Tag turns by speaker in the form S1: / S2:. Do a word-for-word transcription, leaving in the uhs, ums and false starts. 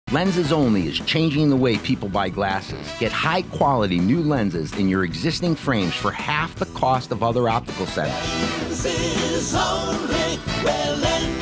S1: Lenses Only is changing the way people buy glasses. Get high-quality new lenses in your existing frames for half the cost of other optical centers.
S2: Lenses Only, where lenses